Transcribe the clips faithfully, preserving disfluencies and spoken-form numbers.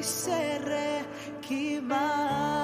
sere kimai.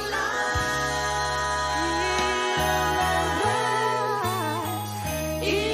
Ia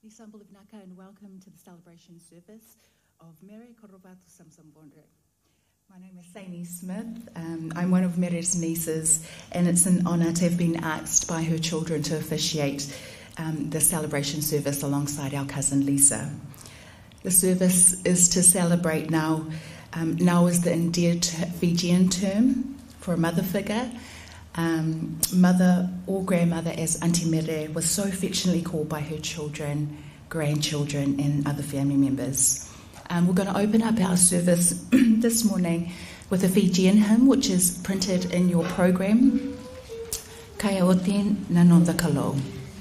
Disambul Naka, and welcome to the celebration service of Mere Korovata Samusamuvodre. My name is Saini Smith. Um, I'm one of Mere's nieces, and it's an honour to have been asked by her children to officiate um, the celebration service alongside our cousin Lisa. The service is to celebrate now. Um, now is the endeared Fijian term for a mother figure. Um, mother or grandmother, as Auntie Mere was so affectionately called by her children, grandchildren and other family members. Um, we're going to open up our service this morning with a Fijian hymn which is printed in your program. Kai Aoten Nanonda Kalo.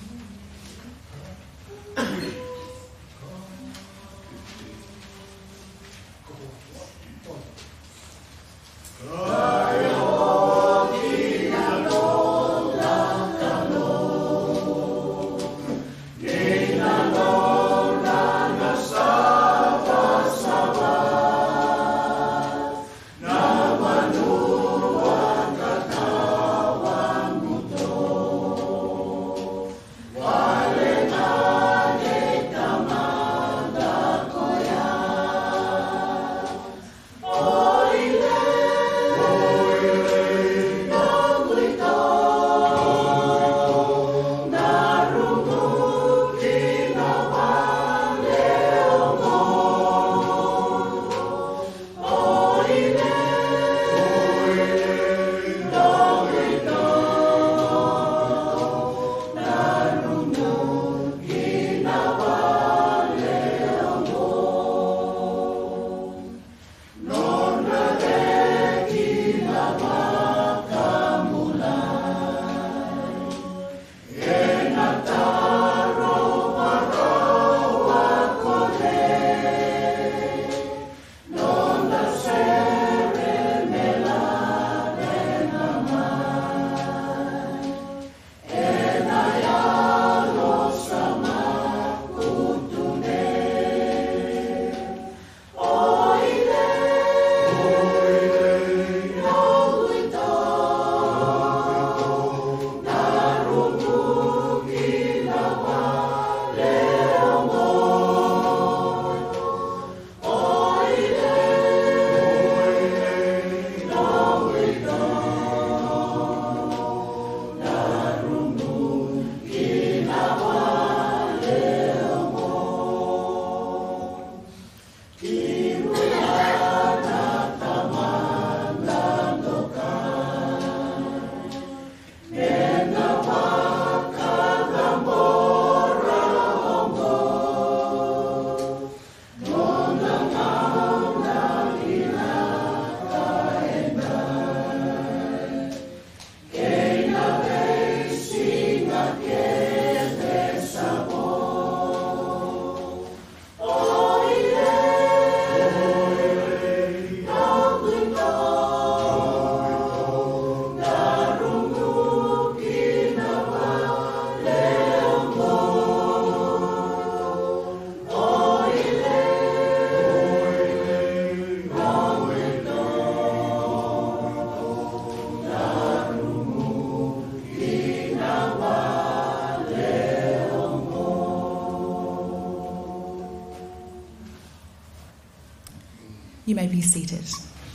You may be seated.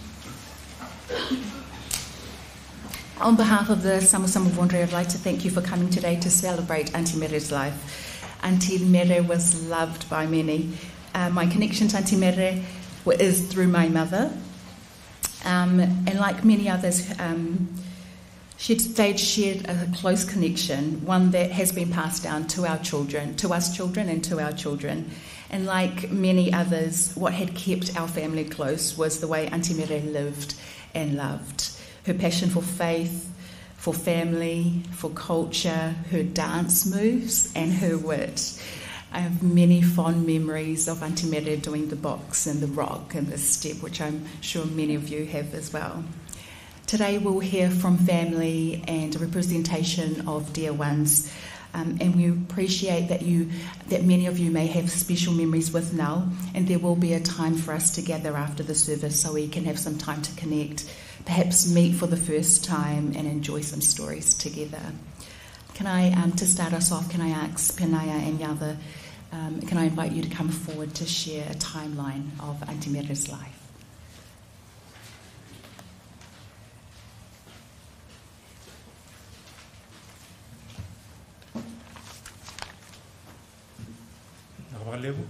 On behalf of the Samusamuvodre, I'd like to thank you for coming today to celebrate Auntie Mere's life. Auntie Mere was loved by many. Uh, my connection to Auntie Mere is through my mother. Um, and like many others, um, she'd, they'd shared a close connection, one that has been passed down to our children, to us children and to our children. And like many others, what had kept our family close was the way Auntie Mere lived and loved. Her passion for faith, for family, for culture, her dance moves and her wit. I have many fond memories of Auntie Mere doing the box and the rock and the step, which I'm sure many of you have as well. Today we'll hear from family and a representation of dear ones. Um, and we appreciate that you, that many of you may have special memories with Nell, and there will be a time for us to gather after the service so we can have some time to connect, perhaps meet for the first time and enjoy some stories together. Can I, um, to start us off, can I ask Penaya and Yava Um, can I invite you to come forward to share a timeline of Auntie Mere's life? Levu,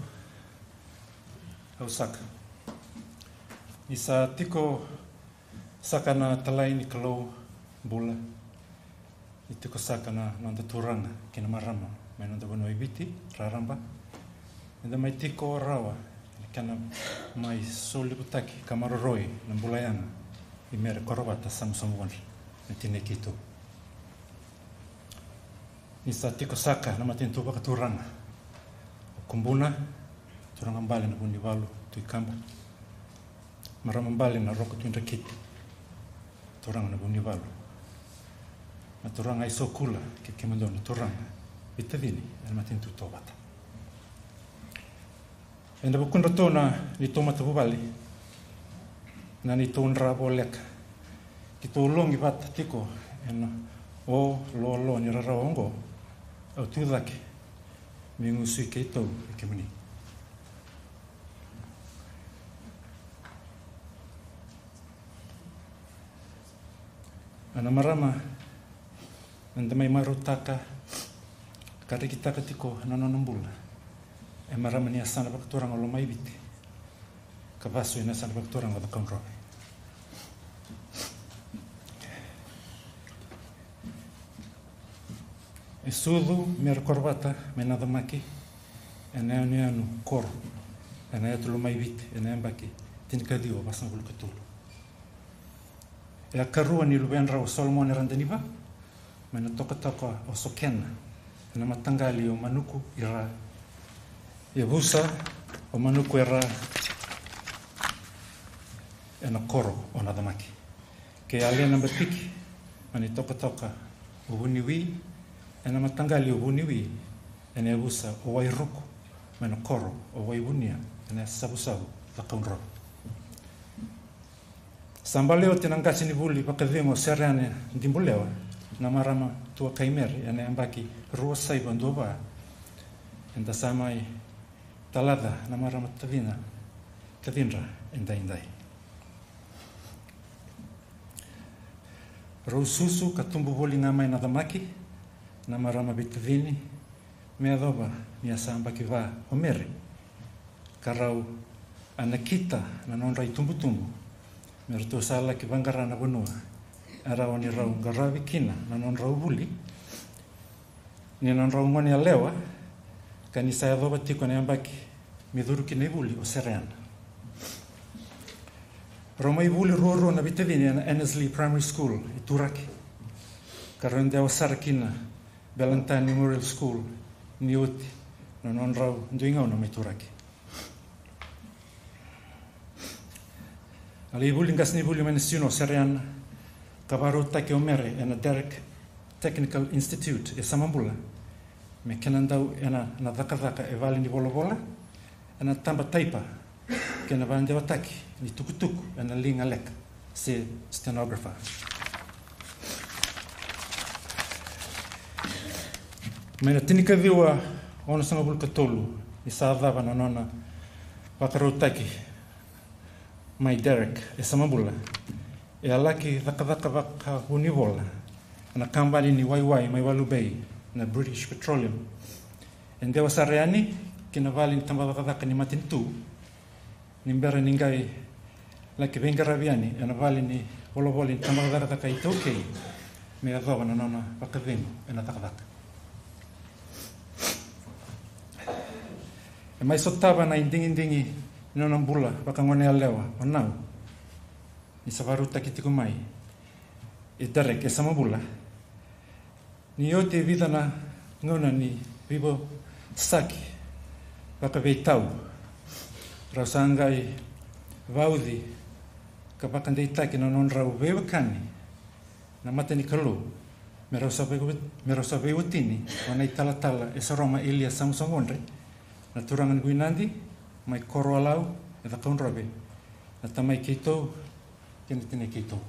au saka. I sa tiko saka na talai ni kalou bula. I tiko saka na nanda turanga ki na marama. Mai nanda wano i biti, raramba. Nanda mai tiko rawa, kana mai soliputaki, kamaroroi, na bulayanga. I mere Korovata Samusamuvodre, na tine kito. I sa tiko saka na matintu waka turanga. Kumbuna, turanga mbali na bundi walu, tui kamba. Marama mbali na roko tuinda kiti, turanga na bundi walu. Na turanga iso kula, ki kimandoni turanga, itavini, el matintu tobata. Enda bukunda tona ni tomata bubali, na ni tonra boleka. Ki to longi bata tiko, ena o lo lo ni raraongo, au tudaki. Mingu sui kei tau e ke mani. Ana marama, nanda mai maru taka, kariki taka tiko nanonambula. E marama ni asana bakaturanga lo mai biti. Ka vasu ina asana bakaturanga da kaunrowe. E sudu mera Korovata me nada maki e nea ni anu koro e nea tulu mai viti e nea mbaki tinika dio basang bulu katulu. E a karua ni lubean rau Solomon e randaniva me na toka toka o sokena e na matangali o manuku i ra e busa o manuku e ra e na koro o nada maki. Ke alea namba piki ma ni toka toka o Puhinui e na matangali o Puhinui e ne abusa o wairuku me na koro o waibunia e ne sabusabu la kaunro. Sambaleo te nangasi ni buli pakavengo sereane dimbulewa na marama tua kaimeri e ne ambaki rua saiba ndoba e da samai talada na marama tavina tavinra e ndai ndai. Rau susu katumbu boli ngamai na damaki na marama bitavini, me adoba mi asamba ki va o mere. Karau anakita na nonra i tumbu tumbu, me rato sala ki vangarana vanua, arau ni rau ngarawi kina na nonra ubuli, ni nonra ungoni alewa, ka ni sa adoba tiko ne ambaki mi dhuru ki ne buli o sereana. Roma i buli ruo na bitavini na Annesley Primary School i Turaki, karau ndeo sarakina Valentine Memorial School, ni uti, no non rau nduingau na mai Turaki. Ali buli ngas ni buli mani sino sereana, kabaru take o mere e na Derek Technical Institute e Samambula, me kenandau e na na dhaka dhaka e vali ni bola bola, e na tamba taipa, ke na vandewa taki, ni tukutuku e na linga leka, se stenographer. Mena tinika viwa ona sanga bulu katolu i sa dhava na nona wakaroutaki mai Derek e Samambula e alaki dhaka dhaka waka univola na kambali ni waiwai mai Walubei na British Petroleum e ndewa sareani ki na vali ni tamba dhaka dhaka ni matintu ni mbera ningai laki vengaraviani e na vali ni volovoli ni tamba dhaka dhaka i taukei me adhava na nona wakavenu e na dhaka dhaka. E mai sotava na indingi-indingi ni nona mbula waka ngone alewa o nau. Ni savaruta ki tiku mai. E Derek e Samambula. Ni o te vida na ngona ni vivo saki waka veitau. Rausangai vaudi ka waka ndeitaki na non rau vewakani na matani kalu. Me rausa vewatini o nei talatala e Saroma Ilia Samusamuvodre. Na turangan guinandi, mai koro alau, e da kaunrabe. Na tamai keitou, kena tine keitou.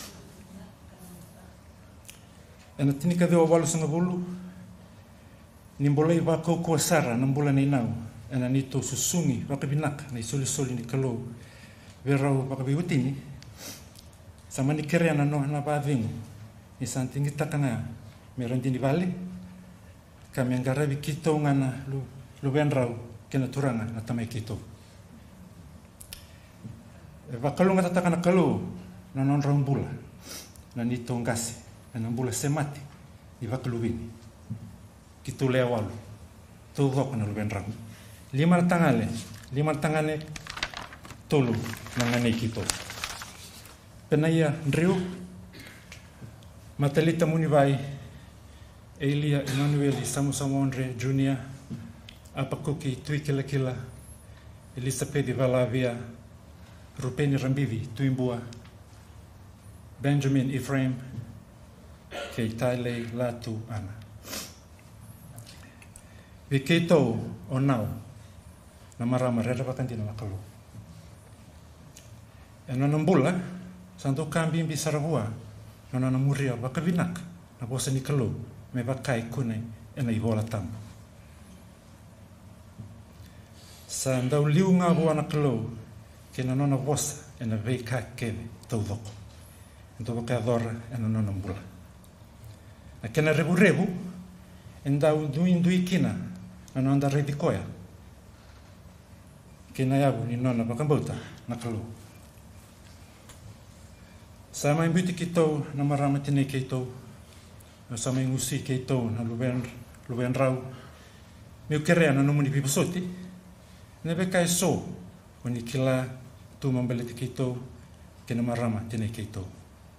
E na tinika deo walu sanga bulu, Ni mbolei wako kua sara na mbula nei nau. Ena ni tō susungi wakavinaka nei soli soli ni kalou. Verau wakaviutini. Sa mani kere ana no na bavingu. Ni santingi takanga me randini vale. Ka me ngaravi kito ngana lu lu venrau kena turanga na tamai kito. E wakalunga tatakana kalou na non raumbula. Na ni tō ngase. Na mbula semati. Ni wakaluvini. Kito lea walu. Tō dhoka na lu venrau. Lima tangale. Lima tangane tolu na ngane kito. Penaia Riu, Matalita Munivai, Elia Emmanuel Samusamuvodre Junior, Apakuki Tuikilakila, Elisabeth Valavia, Rupeni Rambivi Tuimbua, Benjamin Ephraim, Kei Taile Latu Ana. Vikeito o nau, na marama rera wakantina makalu. E nana mbula, santo kambi mbi saravua, na nana muria wakavinak, na bosa ni kalu, me wakai kune e na iwola tambu. Sa ndau liu ngā bua na kalu, ke na nana bosa e na veika keve tau doko. Ento waka adora e na nana mbula. Na kena rebu rebu, e ndau ndui ndui kina, na nanda redikoia. Ke na yabu ni nana wakambauta na kalu. Sa mai mbuti ki tau na marama tine kei tau, na sa mai ngusi kei tau na luwen, luwen rau, meu kerea na numuni pipasoti, ne beka e so, o ni kila tu mambaliti kei tau, ke na marama tine kei tau.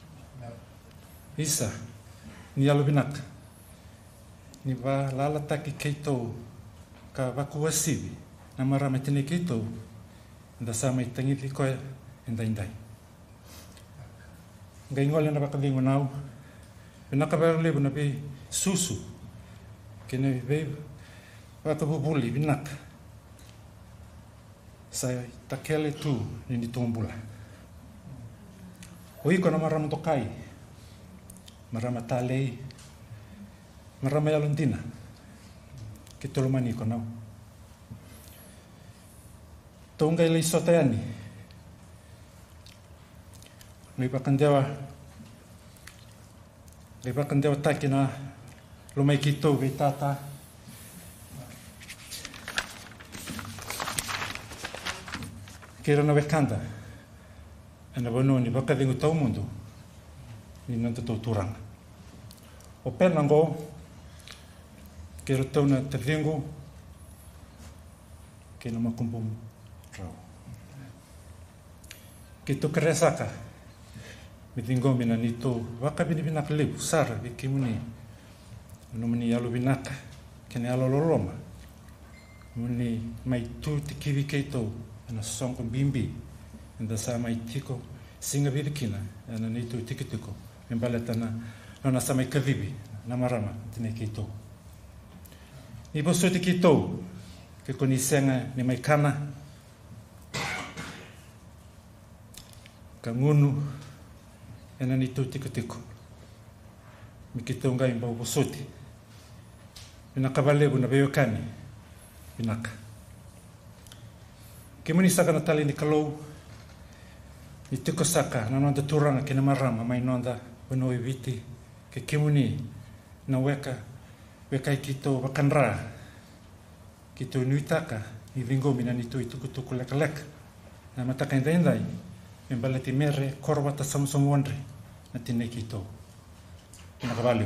Isa, ni alubinak, ni wa lalataki kei tau, ka waku wasivi, na marama tine kei tau, nda sa mai tangiti koe, indai indai. Ngai ngole na wakavingu nau, pina kabaru lebu na be susu, kene be wakabubuli binaka. Sa takele tu ni tumbula. Oiko na marama tokai, marama talei, marama yalundina, ke tolomani ko nau. Tongai lei sotayani, Ngai pakandewa, ngai pakandewa taki na lumai ki tau vei tata. Kera na wekanda, e na wano ni wakavingu tau mundu, ni nanta tau turanga. O pena ngo, kera tau na te vingu, ke na makumpumu rau. Ki tuka resaka, mi tingo mina ni to waka bini binaka lebu sara vi kimuni no mani alu binaka kene alo loloma muni mai tu te kiwi keito na sonko bimbi nda sa mai tiko singa virikina na ni tu tikitiko embaleta na na sa mai kavibi na marama tine keito ni boso te keito ke koni senga ni mai kana ka ngunu ena ni tu tiko tiko. Mi ki tau ngai mbau posoti. Mina kabalebu na beyo kani. Minaka. Ke muni saka na tali ni kalou. Ni tiko saka na nonda turanga ke na marama mai nonda wano i viti. Ke ke muni na weka weka i ki tau wakanra. Ki tau nuitaka ni vingo mina ni tu i tuku tuku leka leka. Na mataka indai indai. Membalati mere Korovata Samusamuvodre na tine ki tau. Ina kawali.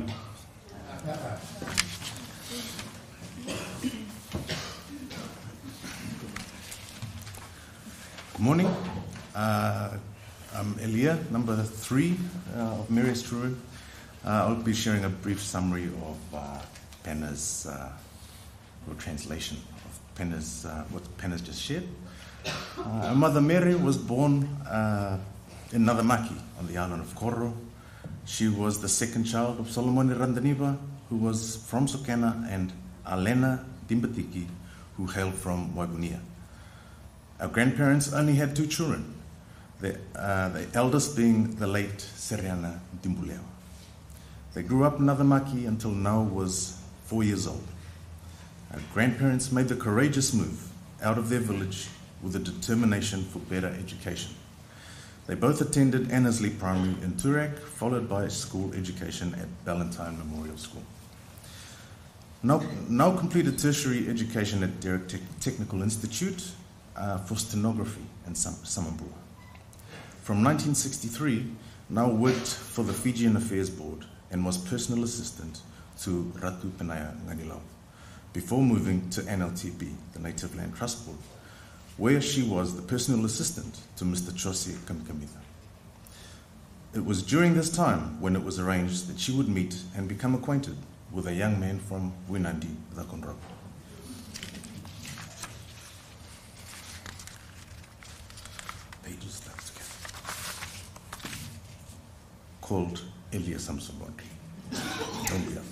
Good morning. Uh, I'm Elia, number three uh, of Mary's True. Uh, I'll be sharing a brief summary of uh, Penna's uh, or translation of Penna's uh, what Penna's just shared. Uh, our mother Mary was born uh, in Nadamaki on the island of Koro. She was the second child of Solomone Randaniva, who was from Sokena, and Alena Dimbatiki, who hailed from Waigunia. Our grandparents only had two children, the, uh, the eldest being the late Seriana Dimbulewa. They grew up in Nadamaki until Nau was four years old. Our grandparents made the courageous move out of their village with a determination for better education. They both attended Annesley Primary in Toorak, followed by school education at Ballantyne Memorial School. Now, now completed tertiary education at Derrick Te- Technical Institute uh, for stenography in Sam- Samambua. From nineteen sixty-three, now worked for the Fijian Affairs Board and was personal assistant to Ratu Penaya Nganilau, before moving to N L T B, the Native Land Trust Board, where she was the personal assistant to Mister Chosi Kamikamitha. It was during this time when it was arranged that she would meet and become acquainted with a young man from Winandi, Zakonrau. Pages start together. Called Elia Samusamuvodre. Don't be up.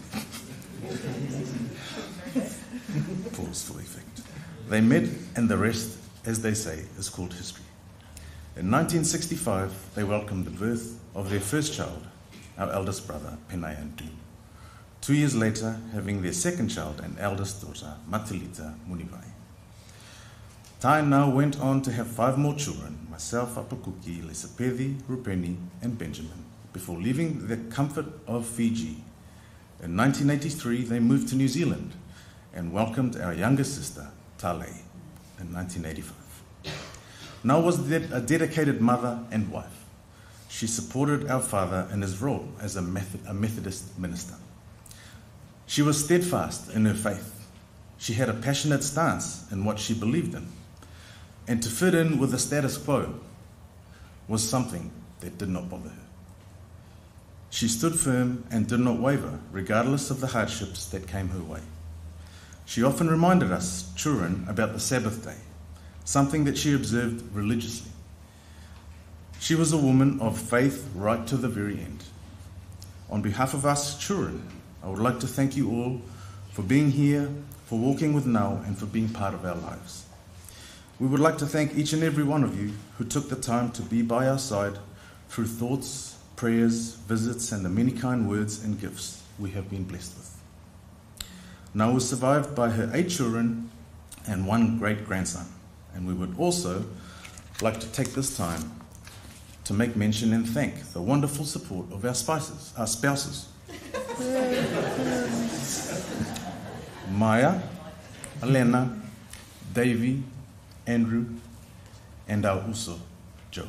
Pause for effect. They met, and the rest, as they say, is called history. In nineteen sixty-five, they welcomed the birth of their first child, our eldest brother, Penaya and Du. Two years later, having their second child and eldest daughter, Matilita Munivai. Time now went on to have five more children, myself, Apakuki, Lesapedi, Rupeni, and Benjamin, before leaving the comfort of Fiji. In nineteen eighty-three, they moved to New Zealand and welcomed our younger sister, Tale, in nineteen eighty-five. Now was a dedicated mother and wife. She supported our father in his role as a Methodist minister. She was steadfast in her faith. She had a passionate stance in what she believed in. And to fit in with the status quo was something that did not bother her. She stood firm and did not waver, regardless of the hardships that came her way. She often reminded us children about the Sabbath day, something that she observed religiously. She was a woman of faith right to the very end. On behalf of us children, I would like to thank you all for being here, for walking with Ngau, and for being part of our lives. We would like to thank each and every one of you who took the time to be by our side through thoughts, prayers, visits, and the many kind words and gifts we have been blessed with. Ngau was survived by her eight children and one great-grandson, and we would also like to take this time to make mention and thank the wonderful support of our spouses, our spouses. Maya, Elena, Davey, Andrew, and our uso, Joe.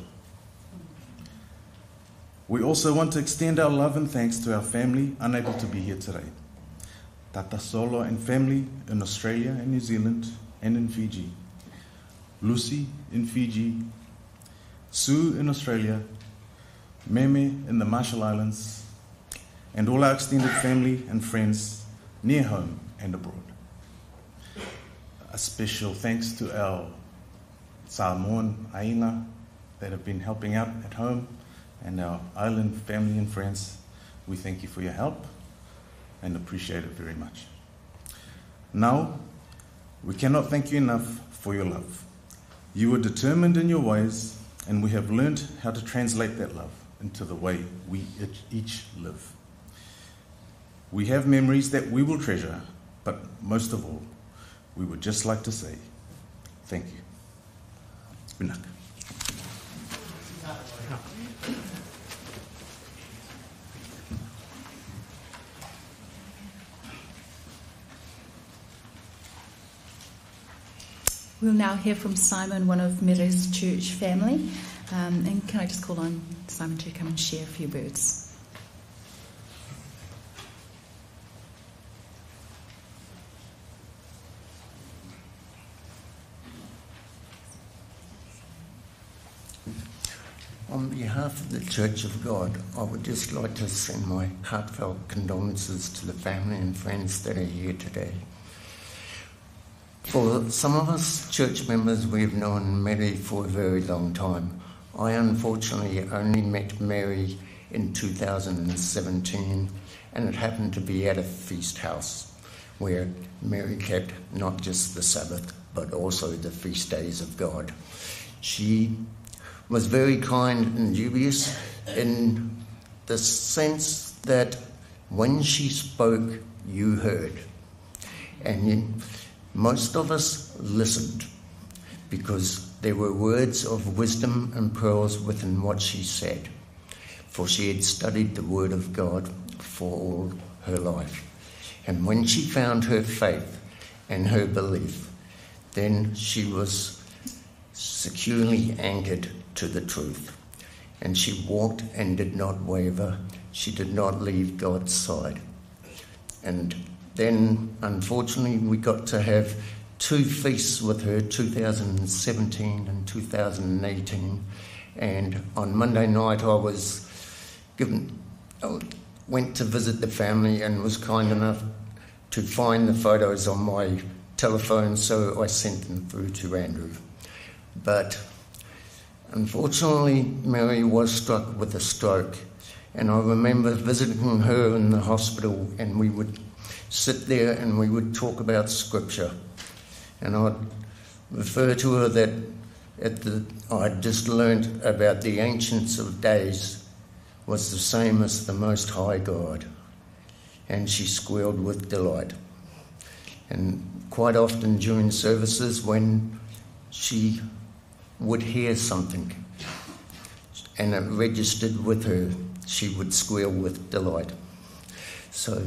We also want to extend our love and thanks to our family unable to be here today. Tata Solo and family in Australia and New Zealand and in Fiji. Lucy in Fiji. Sue in Australia. Meme in the Marshall Islands. And all our extended family and friends near home and abroad. A special thanks to our Samoan Aina that have been helping out at home, and our island family and friends. We thank you for your help and appreciate it very much. Now, we cannot thank you enough for your love. You were determined in your ways, and we have learned how to translate that love into the way we each live. We have memories that we will treasure, but most of all, we would just like to say thank you. Unak. We'll now hear from Simon, one of Mere's church family. Um, and can I just call on Simon to come and share a few words? On behalf of the Church of God, I would just like to send my heartfelt condolences to the family and friends that are here today. For some of us church members, we've known Mary for a very long time. I unfortunately only met Mary in two thousand seventeen, and it happened to be at a feast house where Mary kept not just the Sabbath, but also the feast days of God. She was very kind and dubious in the sense that when she spoke, you heard. And Most of us listened because there were words of wisdom and pearls within what she said, for she had studied the Word of God for all her life. And when she found her faith and her belief, then she was securely anchored to the truth. And she walked and did not waver. She did not leave God's side. And then, unfortunately, we got to have two feasts with her, two thousand seventeen and two thousand eighteen. And on Monday night, I was given, I went to visit the family and was kind enough to find the photos on my telephone, so I sent them through to Andrew. But unfortunately, Mary was struck with a stroke, and I remember visiting her in the hospital, and we would sit there and we would talk about Scripture. And I'd refer to her that at the, I'd just learnt about the Ancients of Days was the same as the Most High God. And she squealed with delight. And quite often during services, when she would hear something and it registered with her, she would squeal with delight. So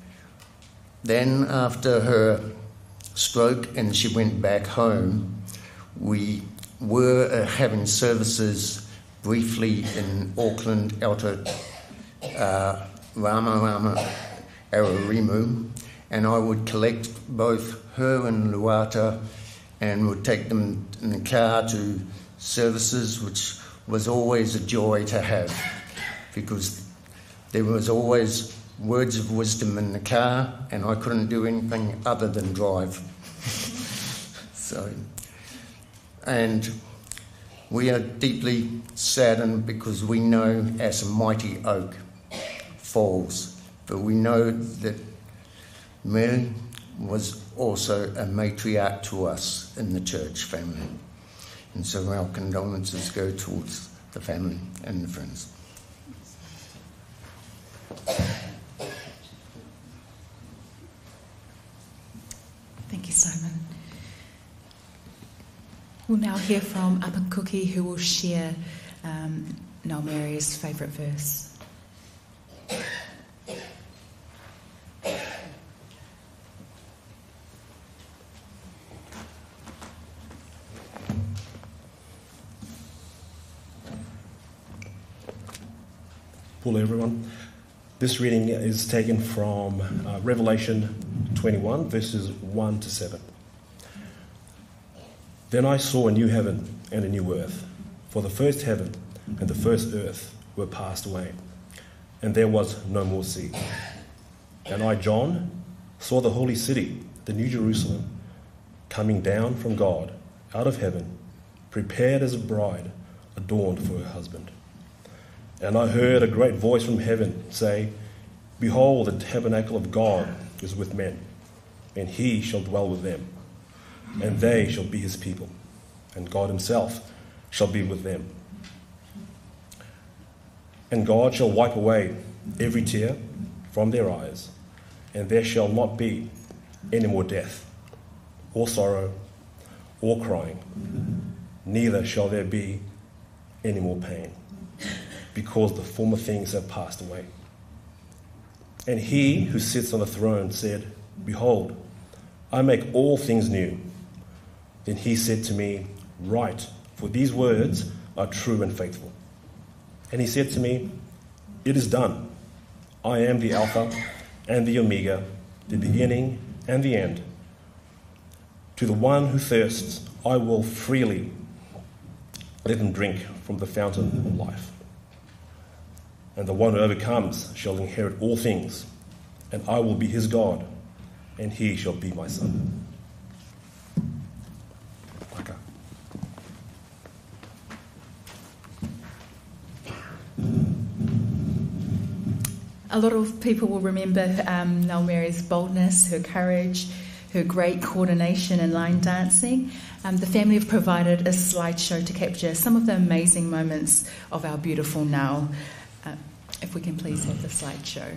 then after her stroke and she went back home, we were uh, having services briefly in Auckland, Outer uh, Rama Rama Ararimu, and I would collect both her and Luata and would take them in the car to services, which was always a joy to have, because there was always words of wisdom in the car and I couldn't do anything other than drive. So, and we are deeply saddened because we know as a mighty oak falls, but we know that Mary was also a matriarch to us in the church family. And so our condolences go towards the family and the friends. Thank you, Simon. We'll now hear from Apakuki, who will share um, Ngā Mary's favourite verse. Hello everyone. This reading is taken from uh, Revelation twenty-one, verses one to seven. Then I saw a new heaven and a new earth, for the first heaven and the first earth were passed away, and there was no more sea. And I, John, saw the holy city, the New Jerusalem, coming down from God out of heaven, prepared as a bride adorned for her husband. And I heard a great voice from heaven say, Behold, the tabernacle of God is with men, and he shall dwell with them, and they shall be his people, and God himself shall be with them. And God shall wipe away every tear from their eyes, and there shall not be any more death, or sorrow, or crying, neither shall there be any more pain, because the former things have passed away. And he who sits on the throne said, Behold, I make all things new. Then he said to me, Write, for these words are true and faithful. And he said to me, It is done. I am the Alpha and the Omega, the beginning and the end. To the one who thirsts, I will freely let him drink from the fountain of life. And the one who overcomes shall inherit all things, and I will be his God, and he shall be my son. Okay. A lot of people will remember um, Ngā Mary's boldness, her courage, her great coordination and line dancing. Um, the family have provided a slideshow to capture some of the amazing moments of our beautiful Ngau. Uh, if we can please have the slideshow.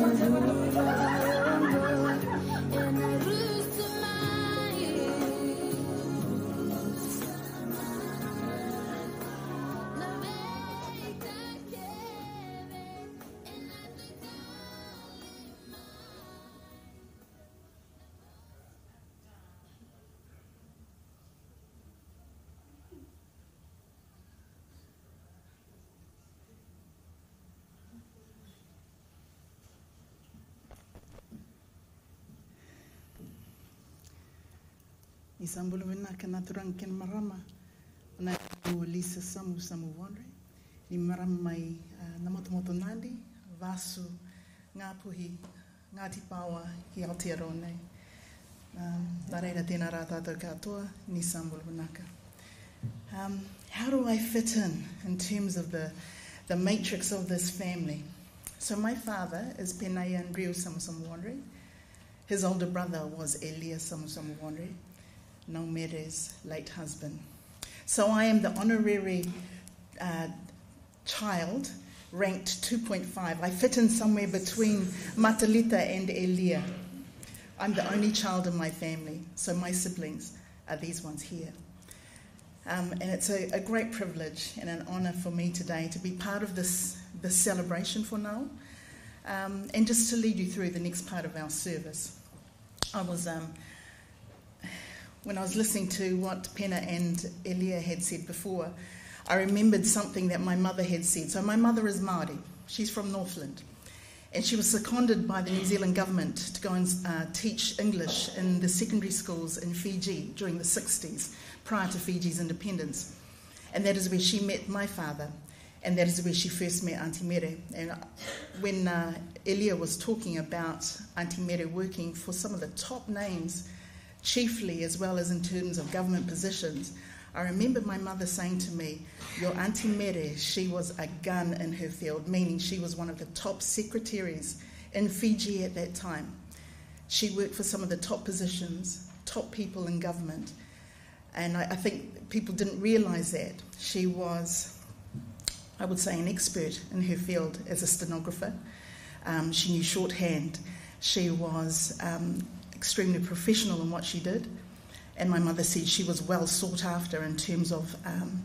I sambuluvina kana turang ken marama na o Lisa Samusamuvodre ni marama mai namotomoto nandi vasu ngā puhi ngā tipawa ki Aotearoa nei. Nā reira tēnā rā tātou katoa ni sambuluvinaka. Um, how do I fit in in terms of the the matrix of this family? So my father is Penaya and Rio Samusamuvodre. His older brother was Elia Samusamuvodre, Naumere's late husband. So I am the honorary uh, child, ranked two point five. I fit in somewhere between Matalita and Elia. I'm the only child in my family, so my siblings are these ones here. Um, and it's a, a great privilege and an honour for me today to be part of this, this celebration for now, um, and just to lead you through the next part of our service. I was, um, when I was listening to what Pena and Elia had said before, I remembered something that my mother had said. So my mother is Māori. She's from Northland. And she was seconded by the New Zealand government to go and uh, teach English in the secondary schools in Fiji during the sixties, prior to Fiji's independence. And that is where she met my father, and that is where she first met Auntie Mere. And when uh, Elia was talking about Auntie Mere working for some of the top names, chiefly as well as in terms of government positions, I remember my mother saying to me, your Auntie Mere, she was a gun in her field, meaning she was one of the top secretaries in Fiji at that time. She worked for some of the top positions, top people in government. And I, I think people didn't realise that. She was, I would say, an expert in her field as a stenographer. Um, she knew shorthand. She was um, extremely professional in what she did. And my mother said she was well sought after in terms of um,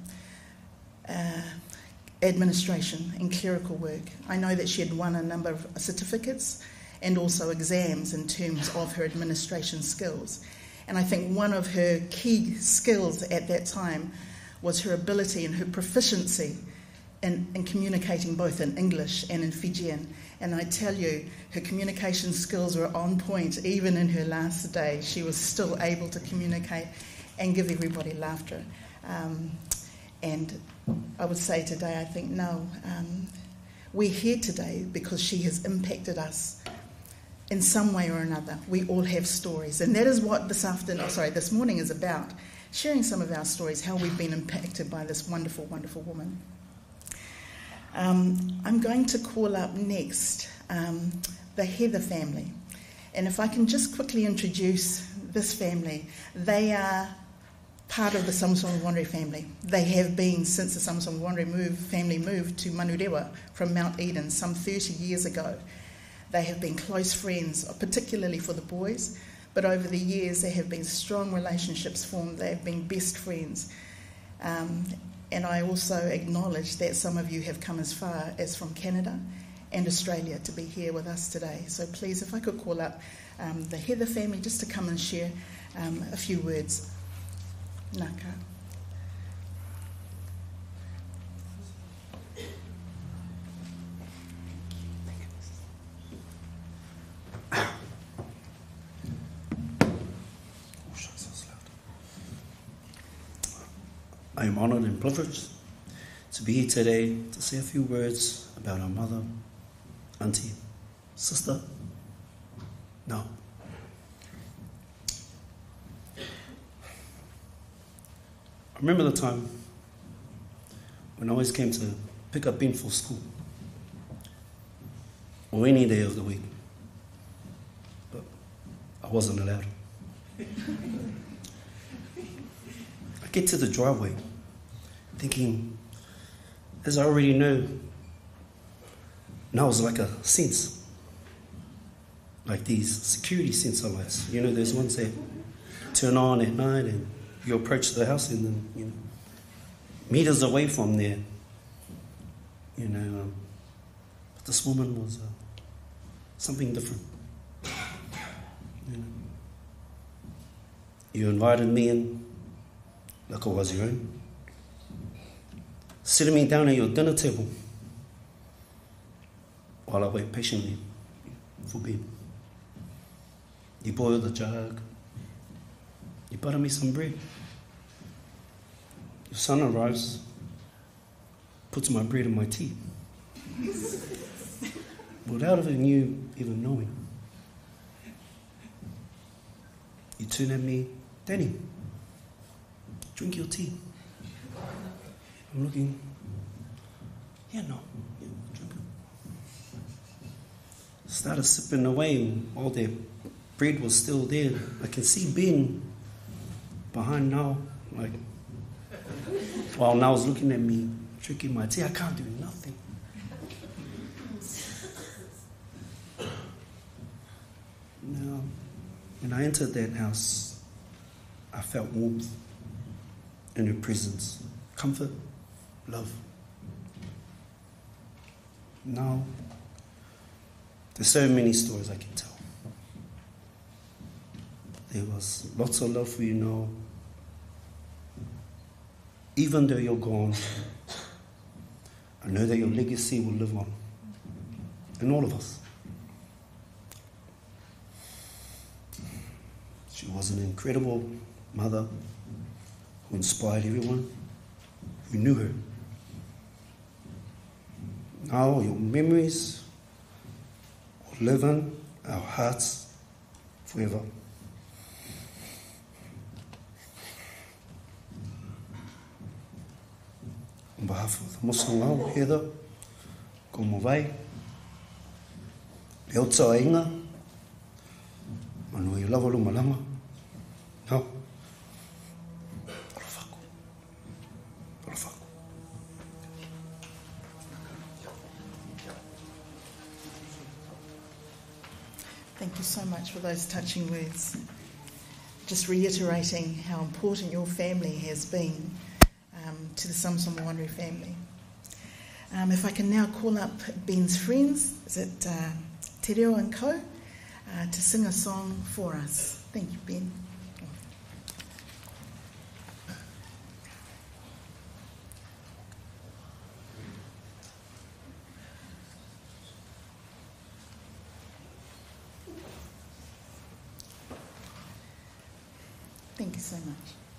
uh, administration and clerical work. I know that she had won a number of certificates and also exams in terms of her administration skills. And I think one of her key skills at that time was her ability and her proficiency in, in communicating both in English and in Fijian. And I tell you, her communication skills were on point. Even in her last day, she was still able to communicate and give everybody laughter. Um, and I would say today, I think, no, um, we're here today because she has impacted us in some way or another. We all have stories. And that is what this afternoon, sorry, this morning is about, sharing some of our stories, how we've been impacted by this wonderful, wonderful woman. Um, I'm going to call up next um, the Heather family. And if I can just quickly introduce this family, they are part of the Samusamuvodre family. They have been since the Samusamuvodre move, family moved to Manurewa from Mount Eden some thirty years ago. They have been close friends, particularly for the boys, but over the years there have been strong relationships formed. They have been best friends. Um, And I also acknowledge that some of you have come as far as from Canada and Australia to be here with us today. So please, if I could call up um, the Heather family just to come and share um, a few words. Naka. I am honoured and privileged to be here today to say a few words about our mother, auntie, sister. No. I remember the time when I always came to pick up Ben for school, or any day of the week, but I wasn't allowed. I get to the driveway thinking, as I already know, now it's like a sense. like these security sensor lights. You know, there's ones that turn on at night and you approach the house and then, you know, meters away from there, you know. Um, but this woman was uh, something different. You know. You invited me in like I was your own. Sitting me down at your dinner table while I wait patiently for bed. You boil the jug. You butter me some bread. Your son arrives, puts my bread in my tea. Without even you even knowing. You turn at me, Danny, drink your tea. I'm looking, yeah, no, yeah, drink it. Started sipping away, and all the bread was still there. I can see Ben behind now, like, while Now's looking at me, drinking my tea. I can't do nothing. Now, when I entered that house, I felt warmth in her presence, comfort, love. Now, there's so many stories I can tell. There was lots of love for you now. Even though you're gone, I know that your legacy will live on in all of us. She was an incredible mother who inspired everyone who knew her. Now your memories will live in our hearts forever. On behalf of the Musangau, Heather, ko mawai, leo tsa inga, manu I lava malama, no. Parafaku. Parafaku. Thank you so much for those touching words. Just reiterating how important your family has been um, to the Samusamuvodre family. Um, if I can now call up Ben's friends, is it uh, Te Reo and Co, uh, to sing a song for us. Thank you, Ben. Thank you so much.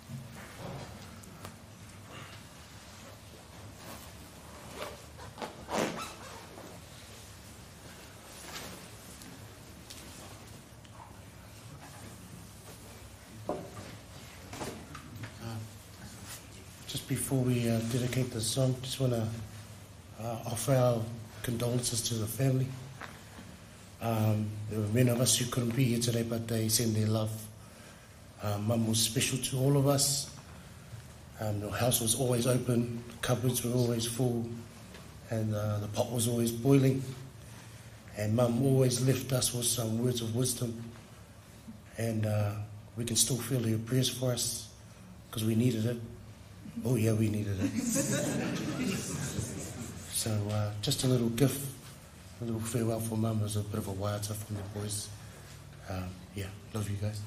Just before we uh, dedicate the song, just want to uh, offer our condolences to the family. Um, there were many of us who couldn't be here today, but they send their love. Uh, Mum was special to all of us. Um, the house was always open, the cupboards were always full, and uh, the pot was always boiling. And Mum always left us with some words of wisdom. And uh, we can still feel her prayers for us, because we needed it. Oh yeah, we needed it. So uh, just a little gift, a little farewell for Mum. It was a bit of a waiata from the boys. Um, yeah, love you guys.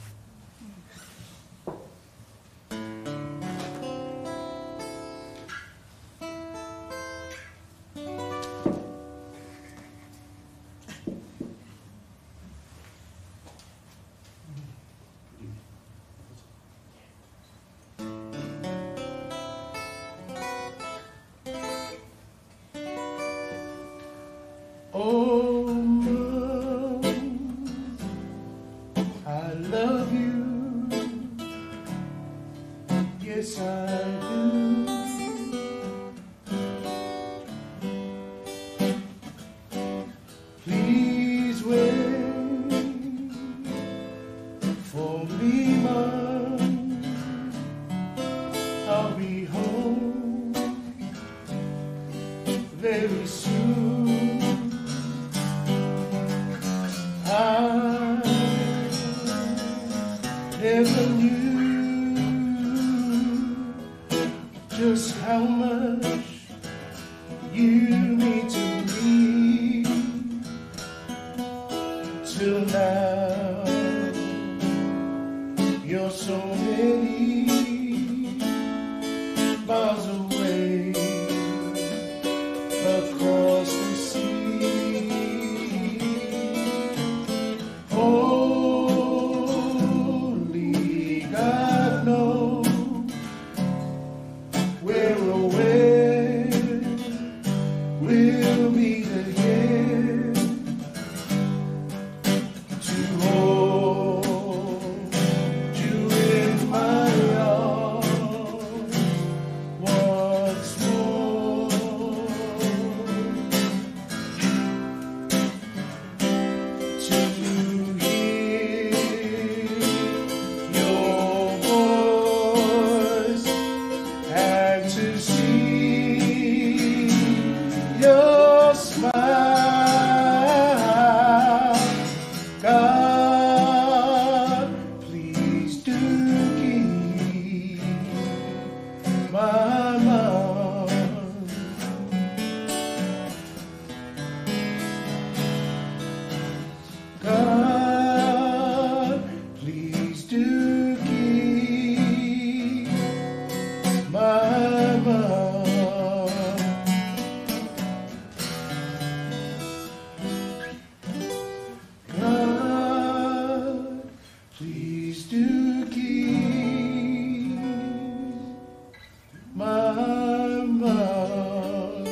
Oh, Mom, I love you. Yes, I do. Please wait for me, Mom. I'll be home very soon. I never knew just how much you mean to me till now. You're so many miles away across the sea. Only God knows where or when we'll meet again to hold you in my arms once more. To hear your voice and to see your smile. God, please do keep my mom. God, please do keep my mom. God, please do keep my mom.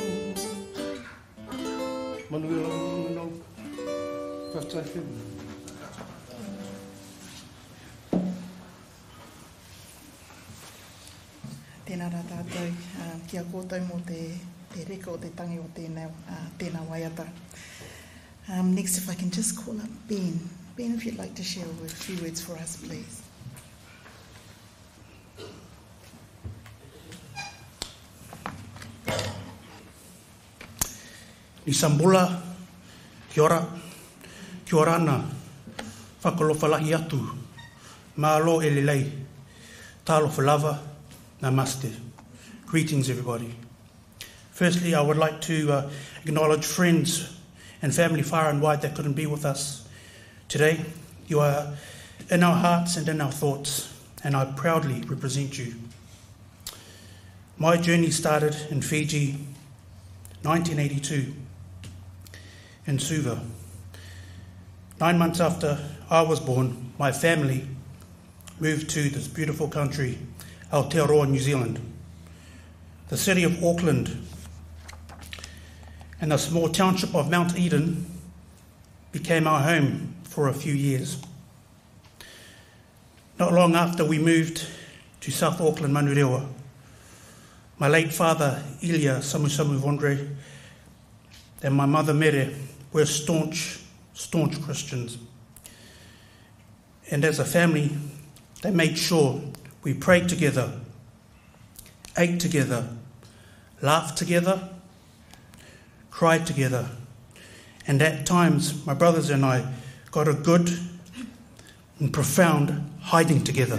Manuel, first time. Tēnā rā tātou, uh, kia kōtou mō te, te reka o te tangi o tēnā, uh, tēnā waiata. Um, next, if I can just call up Ben. Ben, if you'd like to share a few words for us, please. Ni Sambula, kia ora, kia ora ana, whakalowhalahi atu, mālo e lelei, tālo whalava, namaste. Greetings, everybody. Firstly, I would like to uh, acknowledge friends and family far and wide that couldn't be with us today. You are in our hearts and in our thoughts, and I proudly represent you. My journey started in Fiji, nineteen eighty-two, in Suva. Nine months after I was born, my family moved to this beautiful country, Aotearoa, New Zealand. The city of Auckland and the small township of Mount Eden became our home for a few years. Not long after we moved to South Auckland, Manurewa, my late father, Ilia Samusamuvodre, and my mother, Mere, were staunch, staunch Christians. And as a family, they made sure we prayed together, ate together, laughed together, cried together, and at times my brothers and I got a good and profound hiding together.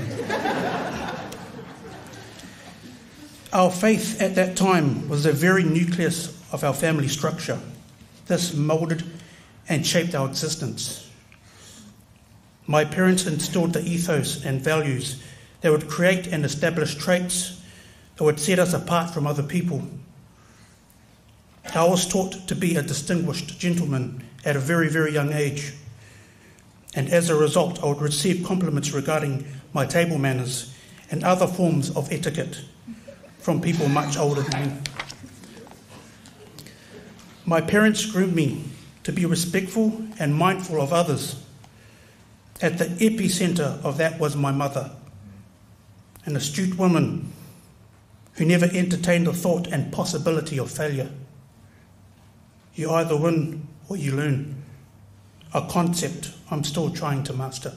Our faith at that time was the very nucleus of our family structure. This moulded and shaped our existence. My parents instilled the ethos and values that would create and establish traits that would set us apart from other people. I was taught to be a distinguished gentleman at a very, very young age. And as a result, I would receive compliments regarding my table manners and other forms of etiquette from people much older than me. My parents groomed me to be respectful and mindful of others. At the epicenter of that was my mother, an astute woman who never entertained the thought and possibility of failure. You either win or you learn, a concept I'm still trying to master.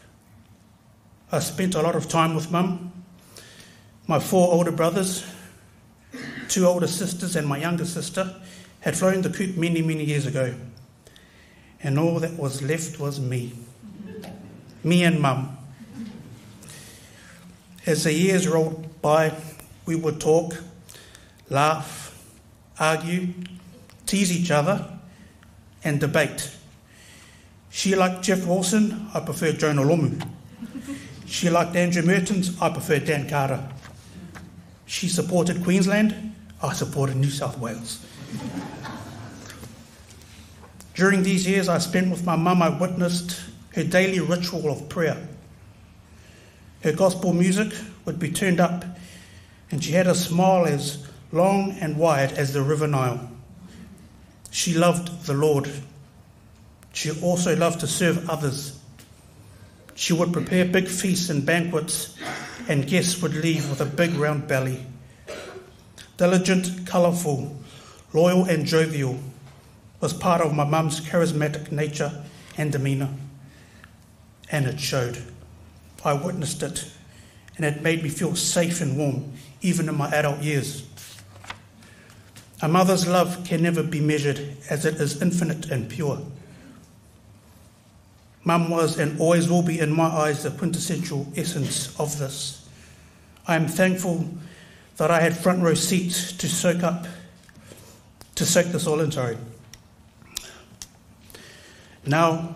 I spent a lot of time with Mum, my four older brothers, two older sisters and my younger sister had flown the coop many, many years ago. And all that was left was me. Me and Mum. As the years rolled by, we would talk, laugh, argue, tease each other, and debate. She liked Jeff Wilson, I preferred Jonah Lomu. She liked Andrew Mertens, I preferred Dan Carter. She supported Queensland, I supported New South Wales. During these years I spent with my mum, I witnessed her daily ritual of prayer. Her gospel music would be turned up, and she had a smile as long and wide as the River Nile. She loved the Lord. She also loved to serve others. She would prepare big feasts and banquets, and guests would leave with a big round belly. Diligent, colourful, loyal and jovial was part of my mum's charismatic nature and demeanour. And it showed. I witnessed it, and it made me feel safe and warm, even in my adult years. A mother's love can never be measured, as it is infinite and pure. Mum was and always will be in my eyes the quintessential essence of this. I am thankful that I had front row seats to soak up, to soak this all in, sorry. Now,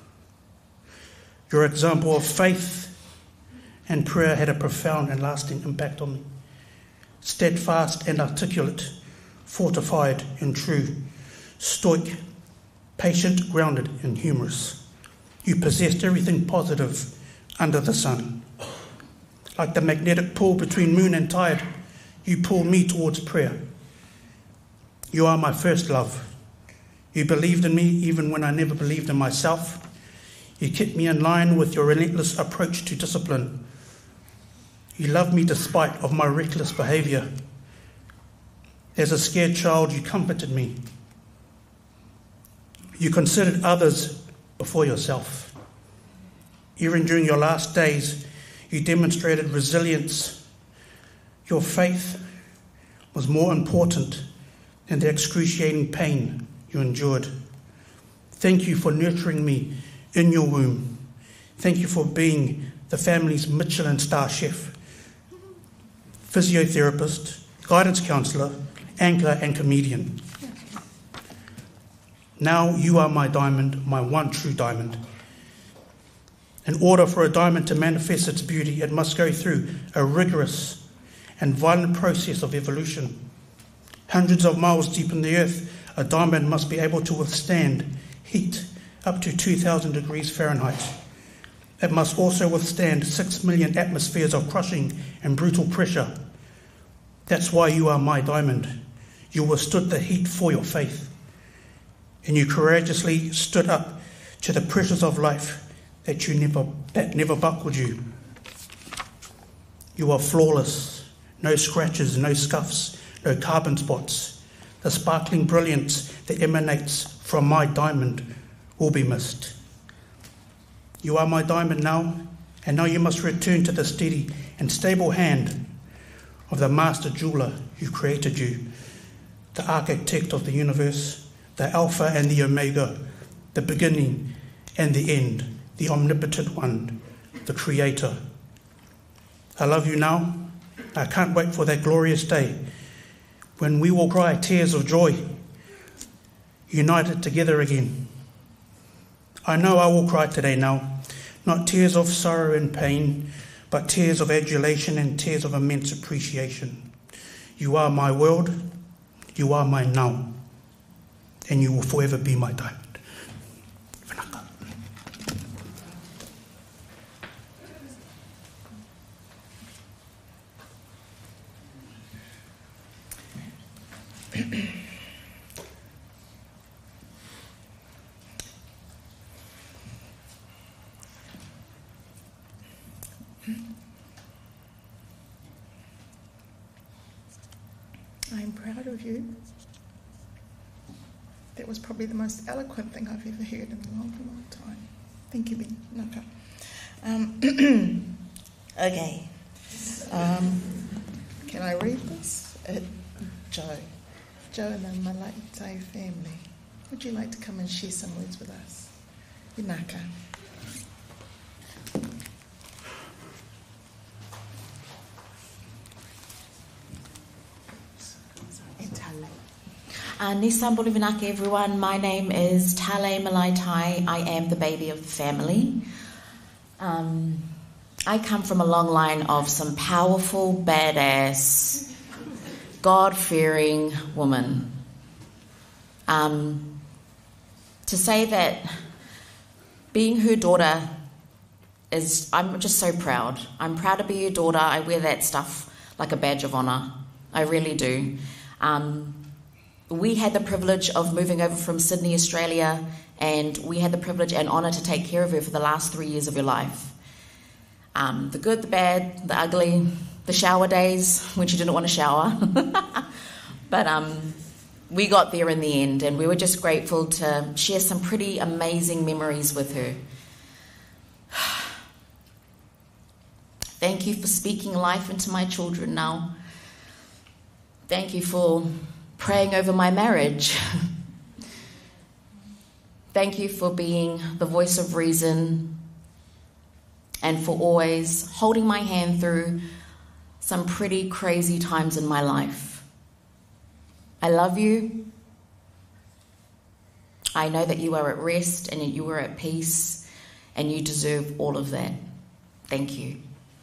your example of faith and prayer had a profound and lasting impact on me. Steadfast and articulate, fortified and true, stoic, patient, grounded and humorous. You possessed everything positive under the sun. Like the magnetic pull between moon and tide, you pull me towards prayer. You are my first love. You believed in me even when I never believed in myself. You kept me in line with your relentless approach to discipline. You loved me despite of my reckless behaviour. As a scared child, you comforted me. You considered others before yourself. Even during your last days, you demonstrated resilience. Your faith was more important than the excruciating pain you endured. Thank you for nurturing me in your womb. Thank you for being the family's Michelin star chef, physiotherapist, guidance counsellor, anchor and comedian. Now you are my diamond, my one true diamond. In order for a diamond to manifest its beauty, it must go through a rigorous and violent process of evolution. Hundreds of miles deep in the earth, a diamond must be able to withstand heat up to two thousand degrees Fahrenheit. It must also withstand six million atmospheres of crushing and brutal pressure. That's why you are my diamond. You withstood the heat for your faith, and you courageously stood up to the pressures of life that you never that never buckled you. You are flawless, no scratches, no scuffs, no carbon spots. The sparkling brilliance that emanates from my diamond will be missed. You are my diamond now, and now you must return to the steady and stable hand of the master jeweler who created you, the architect of the universe, the Alpha and the Omega, the beginning and the end, the omnipotent one, the creator. I love you now. I can't wait for that glorious day when we will cry tears of joy, united together again. I know I will cry today now, not tears of sorrow and pain, but tears of adulation and tears of immense appreciation. You are my world, you are my now, and you will forever be my diamond. I'm proud of you. That was probably the most eloquent thing I've ever heard in a long, long time. Thank you, Ben. Naka. Um, okay. Um, can I read this? Uh, Joe. Joe and the Malaite family. Would you like to come and share some words with us? Inaka. Uh, Nisambuli Vinaka, everyone. My name is Tale Malaitai. I am the baby of the family. Um, I come from a long line of some powerful, badass, God-fearing women. Um, to say that being her daughter is, I'm just so proud. I'm proud to be her daughter. I wear that stuff like a badge of honour. I really do. Um, we had the privilege of moving over from Sydney, Australia, and we had the privilege and honour to take care of her for the last three years of her life. Um, the good, the bad, the ugly, the shower days when she didn't want to shower. But um, we got there in the end, and we were just grateful to share some pretty amazing memories with her. Thank you for speaking life into my children now. Thank you for praying over my marriage. Thank you for being the voice of reason and for always holding my hand through some pretty crazy times in my life. I love you. I know that you are at rest and you are at peace, and you deserve all of that. Thank you.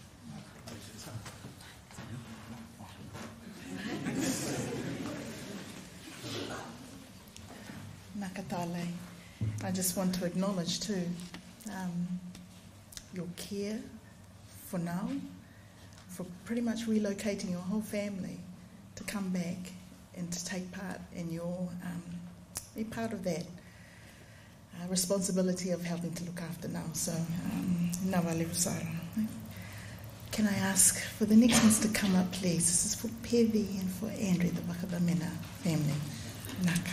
Nakatale. I just want to acknowledge too um, your care for now, for pretty much relocating your whole family to come back and to take part in your, um, be part of that uh, responsibility of helping to look after now. So, Nawale Usara. Can I ask for the next ones to come up, please? This is for Pevi and for Andrew, the Wakabamena family. Naka.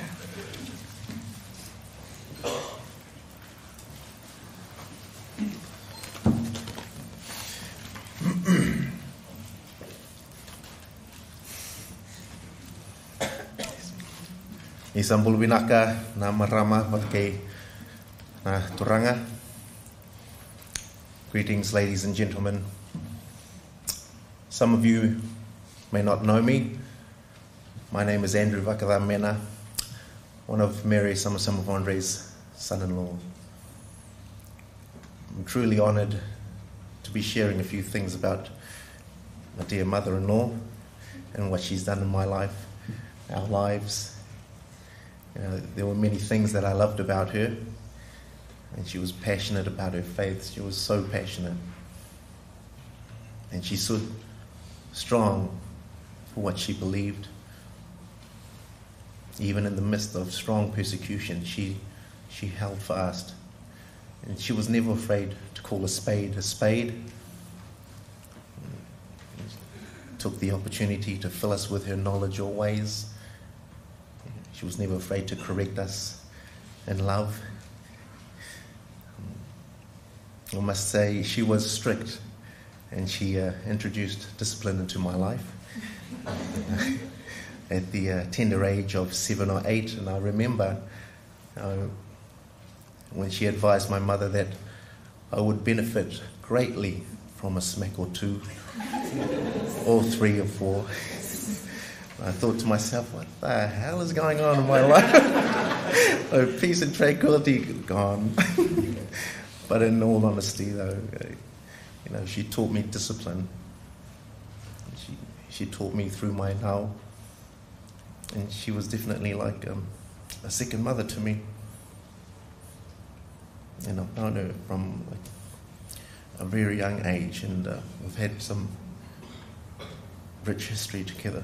Isambul Winaka, na marama pakai na turanga. Greetings, ladies and gentlemen. Some of you may not know me. My name is Andrew Vakadamena, one of Mary Samusamuvodre's son-in-law. I'm truly honoured to be sharing a few things about my dear mother-in-law and what she's done in my life, our lives. You know, there were many things that I loved about her, and she was passionate about her faith. She was so passionate, and she stood strong for what she believed. Even in the midst of strong persecution, she she held fast, and she was never afraid to call a spade a spade. Took the opportunity to fill us with her knowledge always. She was never afraid to correct us in love. I must say she was strict, and she uh, introduced discipline into my life at the uh, tender age of seven or eight. And I remember uh, when she advised my mother that I would benefit greatly from a smack or two, or three or four. I thought to myself, what the hell is going on in my life? Oh, peace and tranquility gone. But in all honesty, though, you know, she taught me discipline. She she taught me through my now, and she was definitely like um, a second mother to me. And I've known her from like, a very young age, and uh, we've had some rich history together.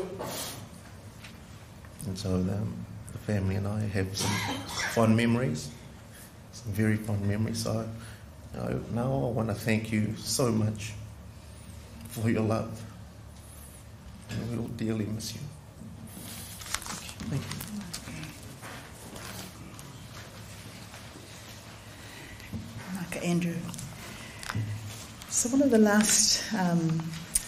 And so um, the family and I have some fond memories, some very fond memories. So I, now I want to thank you so much for your love. And we will dearly miss you. Thank you. Naka Andrew. So one of the last um,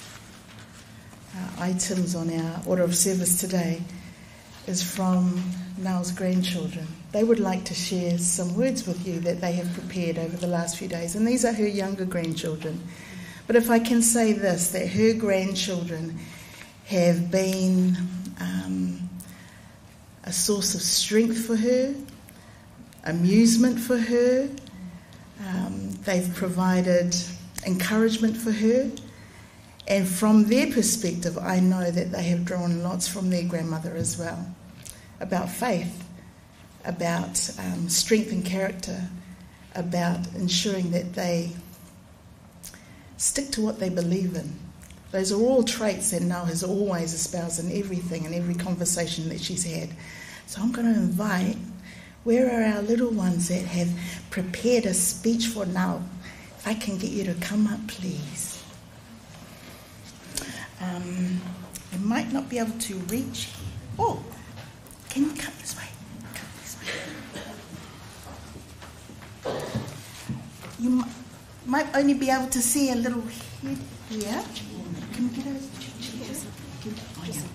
uh, items on our order of service today is from Now's grandchildren. They would like to share some words with you that they have prepared over the last few days. And these are her younger grandchildren. But if I can say this, that her grandchildren have been um, a source of strength for her, amusement for her. Um, they've provided encouragement for her. And from their perspective, I know that they have drawn lots from their grandmother as well, about faith, about um, strength and character, about ensuring that they stick to what they believe in. Those are all traits that Nau has always espoused in everything, in every conversation that she's had. So I'm going to invite, where are our little ones that have prepared a speech for Nau? If I can get you to come up, please. Um, I might not be able to reach. Oh, can you come this way? Come this way. You might, might only be able to see a little head here. Can we get over to chairs? Oh, yeah.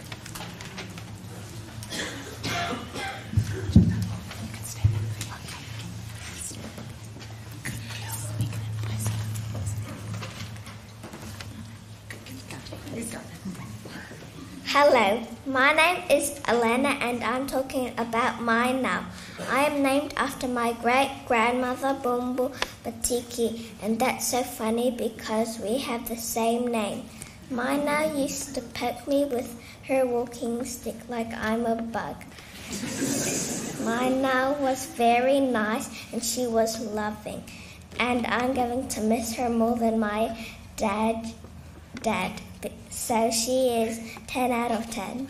Hello, my name is Elena and I'm talking about my Nau. I am named after my great-grandmother Bumbu Batiki, and that's so funny because we have the same name. My Nau used to poke me with her walking stick like I'm a bug. My Nau was very nice and she was loving, and I'm going to miss her more than my dad. Dad. So she is ten out of ten.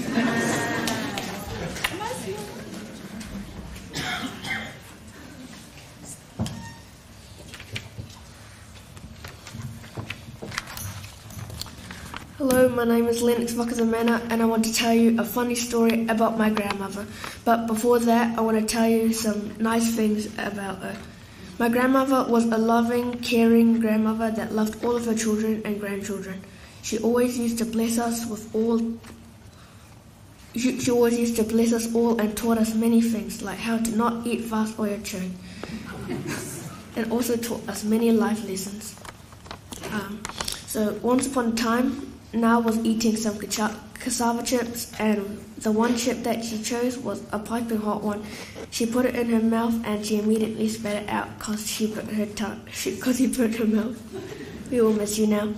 Hello, my name is Lennox Vakazamana and I want to tell you a funny story about my grandmother. But before that, I want to tell you some nice things about her. My grandmother was a loving, caring grandmother that loved all of her children and grandchildren. She always used to bless us with all. She, she always used to bless us all and taught us many things, like how to not eat fast or churn, and also taught us many life lessons. Um, so once upon a time, Nau was eating some cassava chips, and the one chip that she chose was a piping hot one. She put it in her mouth and she immediately spat it out because she put her tongue. Because she put her mouth. We will miss you now.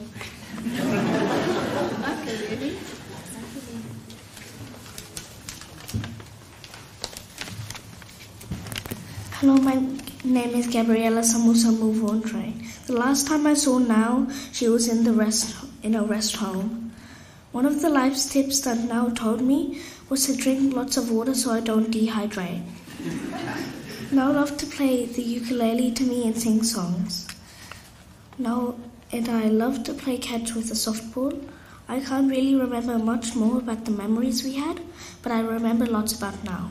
Hello, my name is Gabriella Samusamuvodre. The last time I saw Nau, she was in the rest in a rest home. One of the life tips that Nau told me was to drink lots of water so I don't dehydrate. Nau loved to play the ukulele to me and sing songs. Nau and I loved to play catch with a softball. I can't really remember much more about the memories we had, but I remember lots about Nau.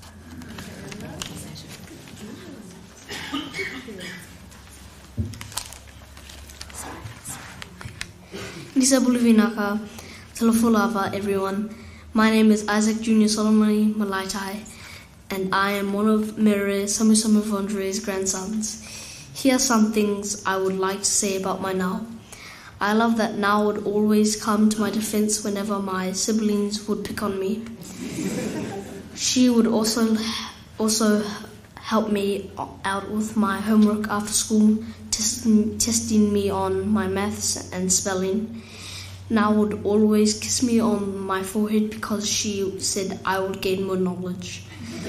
Nisa Buluvinaka, Talafulava, everyone. My name is Isaac Junior Solomoni Malaitai, and I am one of Mere Samusamuvodre's grandsons. Here are some things I would like to say about my Nau. I love that Nau would always come to my defense whenever my siblings would pick on me. She would also also help me out with my homework after school, testing, testing me on my maths and spelling. Nau would always kiss me on my forehead because she said I would gain more knowledge.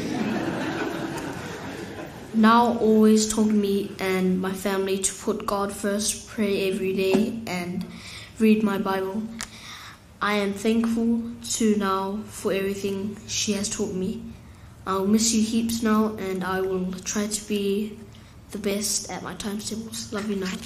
Nau always told me and my family to put God first, pray every day, and read my Bible. I am thankful to Nau for everything she has taught me. I'll miss you heaps now, and I will try to be the best at my times tables. Love you, Nau.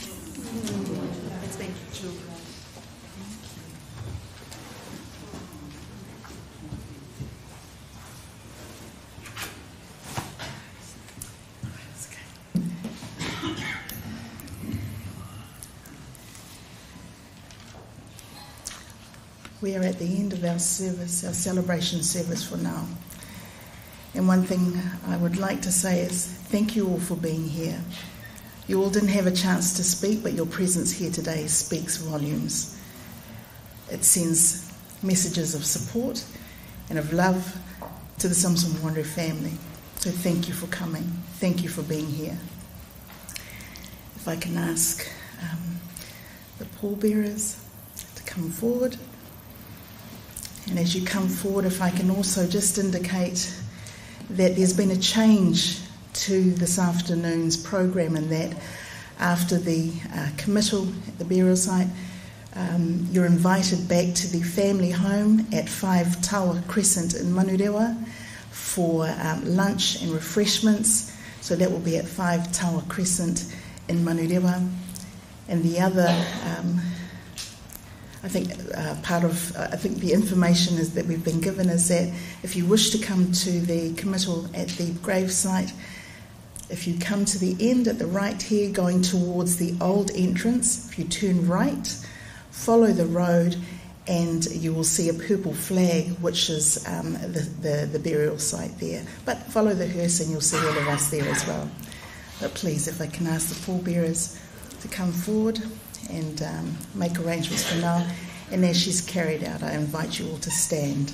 We are at the end of our service, our celebration service for now. And one thing I would like to say is thank you all for being here. You all didn't have a chance to speak, but your presence here today speaks volumes. It sends messages of support and of love to the Samusamuvodre family. So thank you for coming. Thank you for being here. If I can ask um, the pallbearers to come forward. And as you come forward, if I can also just indicate that there's been a change to this afternoon's program, and that after the uh, committal at the burial site, um, you're invited back to the family home at five Tawa Crescent in Manurewa for um, lunch and refreshments. So that will be at five Tawa Crescent in Manurewa. And the other, um, I think uh, part of, uh, I think the information is that we've been given is that if you wish to come to the committal at the gravesite, if you come to the end at the right here, going towards the old entrance, if you turn right, follow the road, and you will see a purple flag, which is um, the, the, the burial site there. But follow the hearse and you'll see all of us there as well. But please, if I can ask the pallbearers to come forward and um, make arrangements for now. And as she's carried out, I invite you all to stand.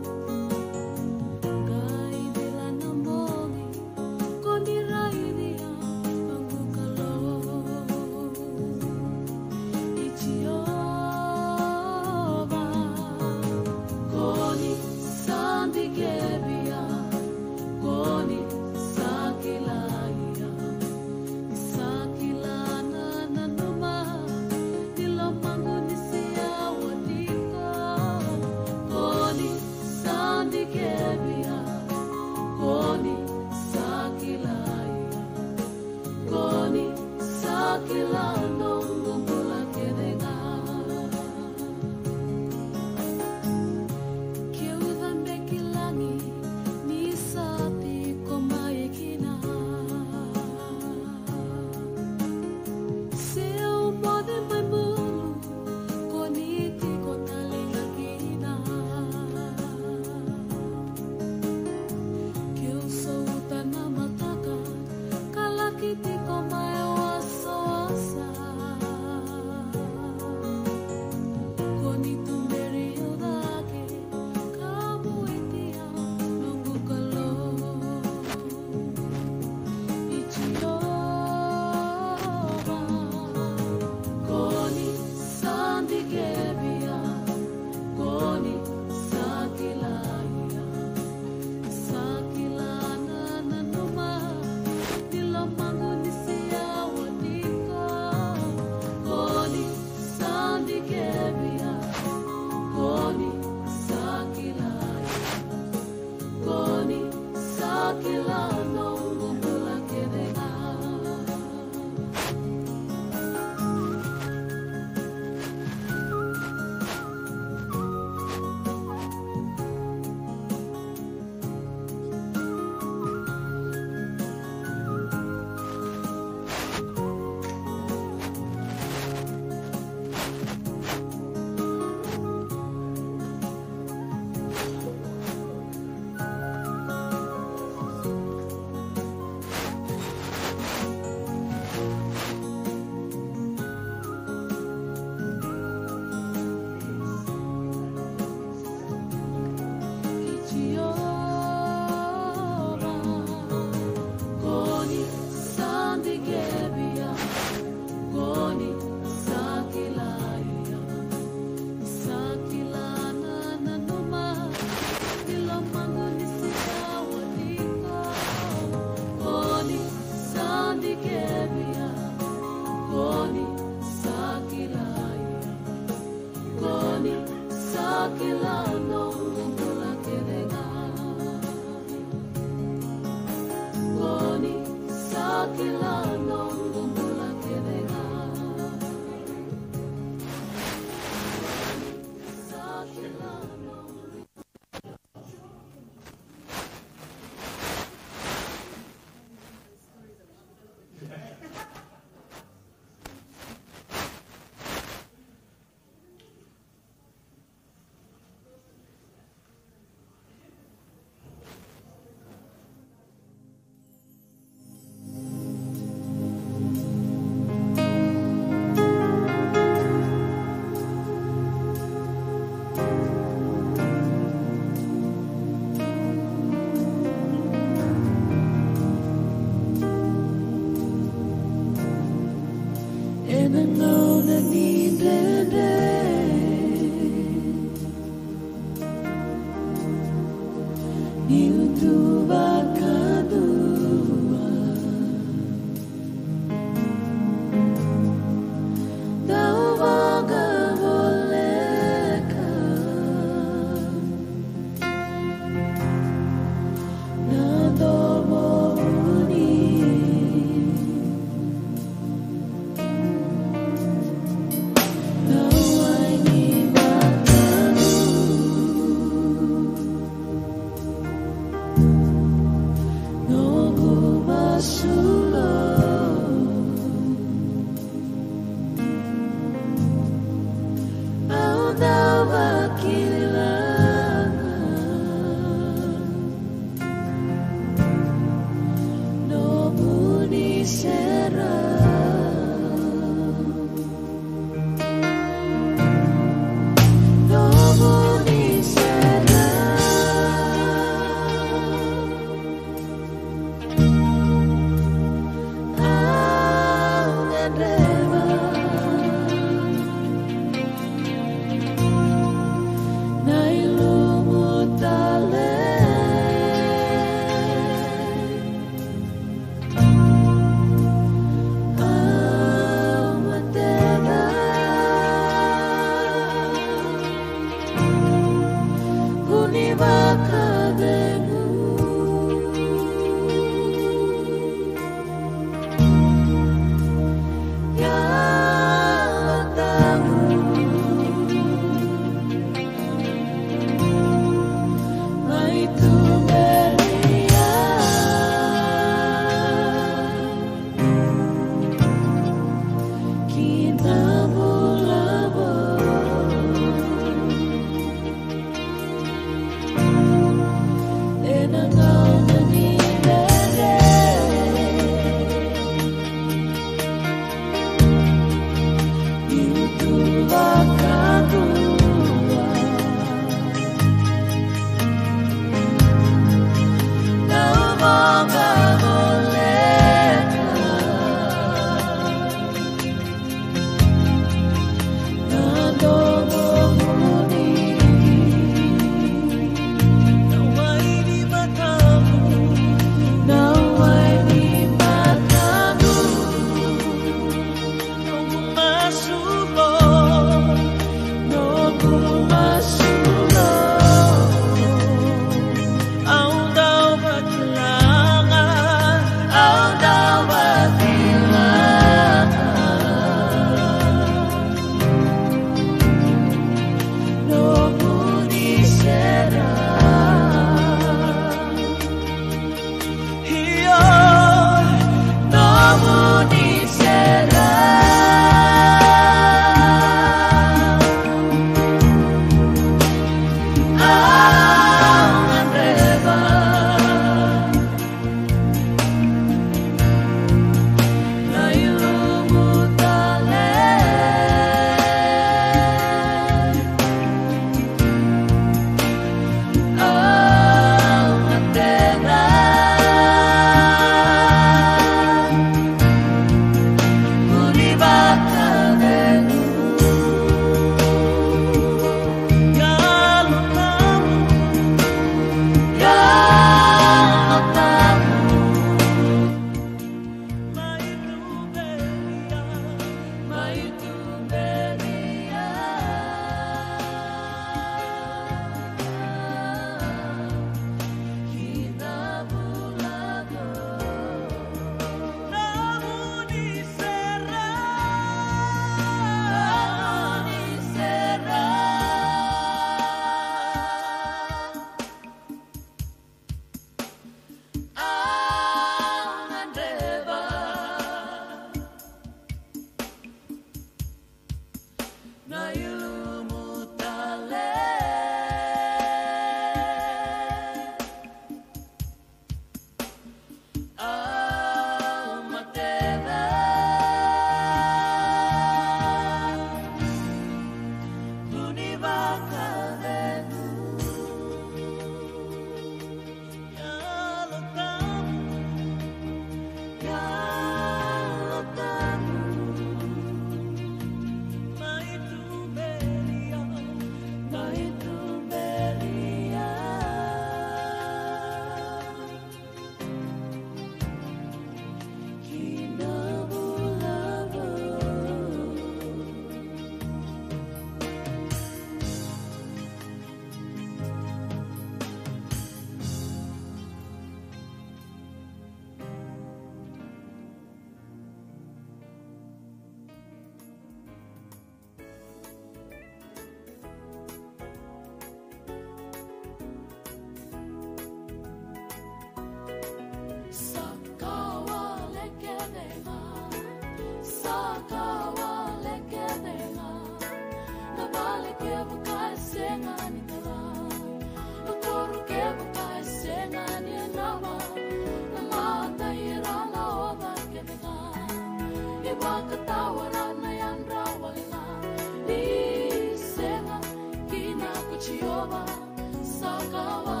Sakawa